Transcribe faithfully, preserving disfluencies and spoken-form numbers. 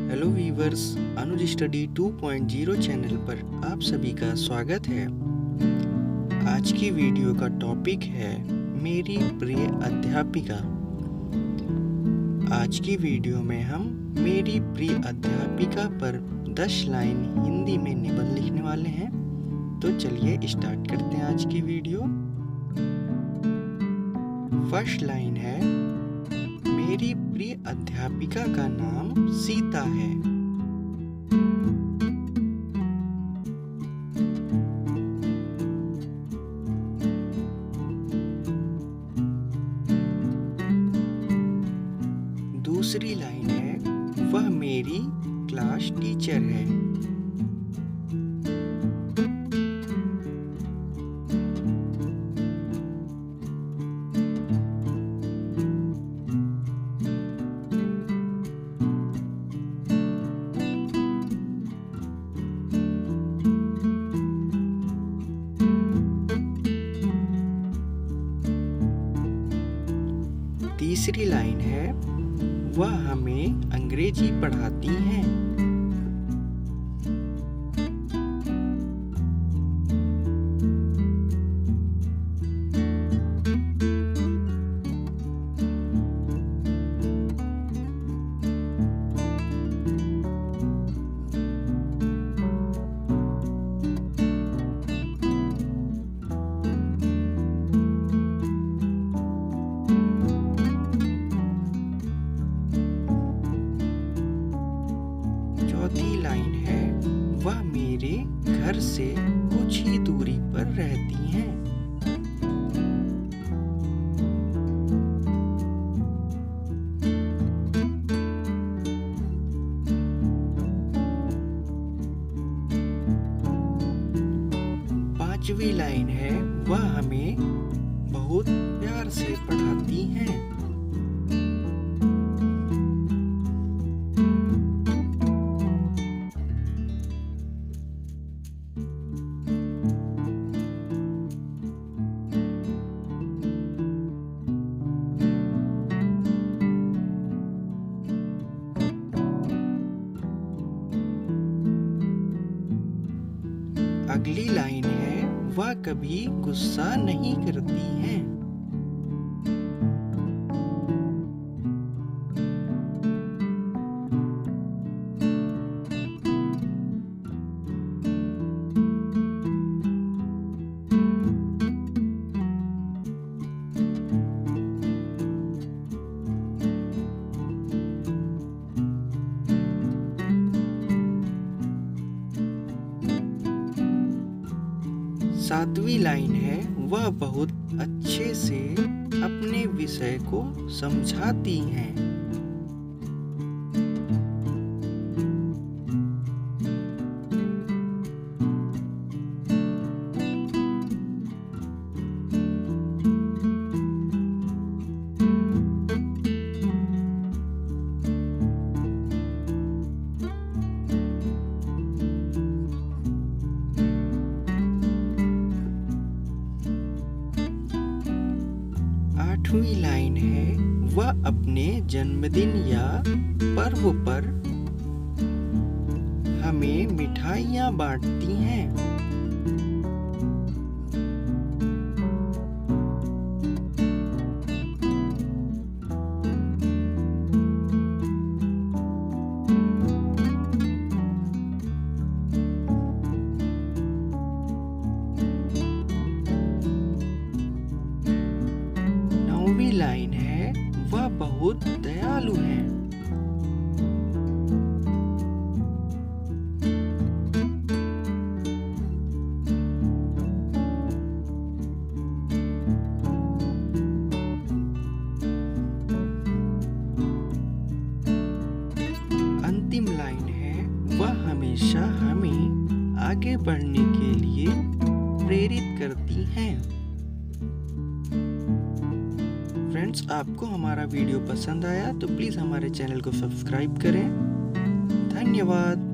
Hello viewers, Anuj study two point zero channel पर आप सभी का स्वागत है। आज की वीडियो का टॉपिक है मेरी प्रिय अध्यापिका। आज की वीडियो में हम मेरी प्रिय अध्यापिका पर दस लाइन हिंदी में निबंध लिखने वाले हैं। तो चलिए स्टार्ट करते हैं आज की वीडियो। फर्स्ट लाइन है, मेरी प्रिय अध्यापिका का नाम सीता है। दूसरी लाइन है, वह मेरी क्लास टीचर है। तीसरी लाइन है, वह हमें अंग्रेजी पढ़ाती हैं। चौथी लाइन है, वह मेरे घर से कुछ ही दूरी पर रहती हैं। पांचवी लाइन है, वह हमें बहुत प्यार से पढ़ाती हैं। अगली लाइन है, वह कभी गुस्सा नहीं करती हैं। सातवीं लाइन है, वह बहुत अच्छे से अपने विषय को समझाती हैं। आठवीं लाइन है, वह अपने जन्मदिन या पर्व पर हमें मिठाइयाँ बांटती हैं। नौवीं लाइन है, वह बहुत दयालु हैं। अंतिम लाइन है, वह हमेशा हमें आगे बढ़ने के लिए प्रेरित करती हैं। फ्रेंड्स, आपको हमारा वीडियो पसंद आया तो प्लीज़ हमारे चैनल को सब्सक्राइब करें। धन्यवाद।